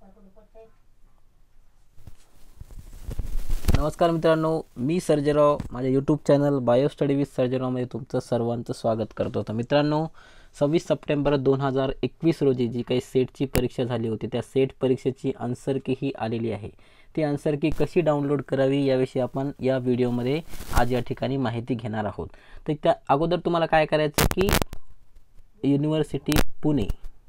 नमस्कार मित्रांनो, मी सर्जेराव. माझ्या YouTube channel bio study with सर्जेरावमध्ये तुमचं सर्वांचं स्वागत करतो. तर मित्रांनो, 26 सप्टेंबर 2021 रोजी जी काही सेटची परीक्षा झाली होती, त्या सेट परीक्षेची आन्सर की ही आलेली आहे. ती आन्सर की कशी डाउनलोड करावी याविषयी आपण या व्हिडिओमध्ये आज या ठिकाणी माहिती घेणार आहोत. तर त्या अगोदर तुम्हाला काय करायचं की युनिव्हर्सिटी पुणे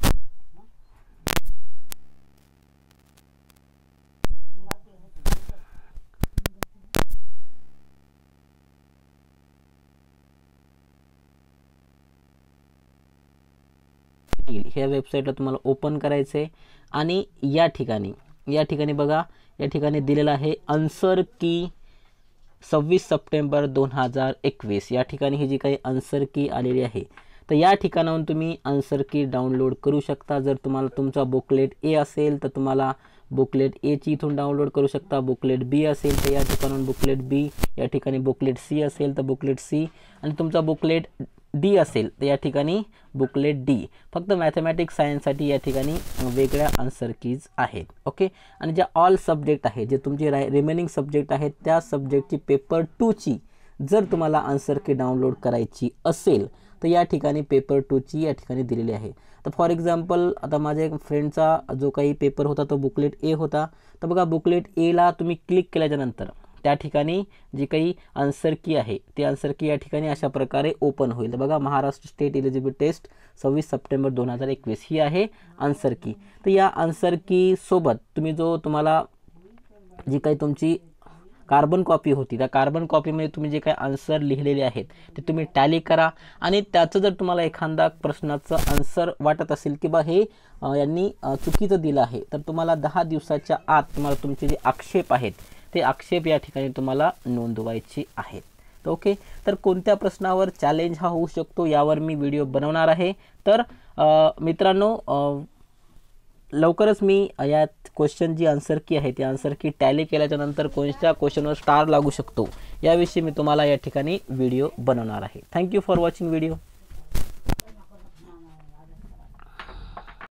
ह्या वेबसाईटला तुम्हाला ओपन करायचं आहे आणि या ठिकाणी बघा, या ठिकाणी दिलेलं आहे आन्सर की 26 सप्टेंबर 2021. या ठिकाणी ही जी काही आन्सर की आलेली आहे, तर या ठिकाणाहून तुम्ही आन्सर की डाउनलोड करू शकता. जर तुम्हाला तुमचा बुकलेट ए असेल तर तुम्हाला बुकलेट ए ची इथून डाउनलोड करू शकता. बुकलेट बी असेल तर या ठिकाणाहून बुकलेट बी, या ठिकाणी बुकलेट सी असेल तर बुकलेट सी, आणि तुमचा बुकलेट डी असेल तर या ठिकाणी बुकलेट डी. फक्त मॅथमॅटिक्स सायन्ससाठी या ठिकाणी वेगळ्या आन्सर कीज आहेत. ओके. आणि ज्या ऑल सब्जेक्ट आहे, जे तुमचे रिमेनिंग सब्जेक्ट आहेत, त्या सब्जेक्टची पेपर 2 ची जर तुम्हाला आन्सर की डाउनलोड करायची असेल तर या ठिकाणी पेपर 2 ची या ठिकाणी दिलेली आहे. तर फॉर एक्झाम्पल आता माझ्या एक फ्रेंडचा जो काही पेपर होता तो बुकलेट ए होता. तर बघा, बुकलेट एला तुम्ही क्लिक केल्याच्यानंतर त्या ठिकाणी जी काही आन्सर की आहे ती आन्सर की या ठिकाणी अशा प्रकारे ओपन होईल. बघा, Maharashtra state eligibility test 26 September 2021 ही आहे आन्सर की. तर या आन्सर की सोबत तुम्ही तुम्हाला जी काही तुमची कार्बन कॉपी होती, त्या कार्बन कॉपीमध्ये तुम्ही जे काही आन्सर लिहिलेले आहेत ते तुम्ही टॅली करा. आणि त्याचं जर तुम्हाला एखादा प्रश्नाचं आन्सर वाटत असेल की बा हे यांनी चुकीचं दिलं आहे, तर तुम्हाला 10 दिवसाच्या आत तुम्हाला तुमचे जे आक्षेप आहेत ते आक्षेप या ठिकाणी तुम्हाला नोंदवायचे आहेत. ओके. तर कोणत्या प्रश्नावर चॅलेंज हा होऊ शकतो यावर मी व्हिडिओ बनवणार आहे. तर मित्रांनो, लवकरच मी या क्वेश्चन जी आन्सर की आहे ती आन्सर की टॅली केल्याच्या नंतर कोणत्या क्वेश्चनवर स्टार लागू शकतो याविषयी मी तुम्हाला या ठिकाणी व्हिडिओ बनवणार आहे. Thank you for watching video.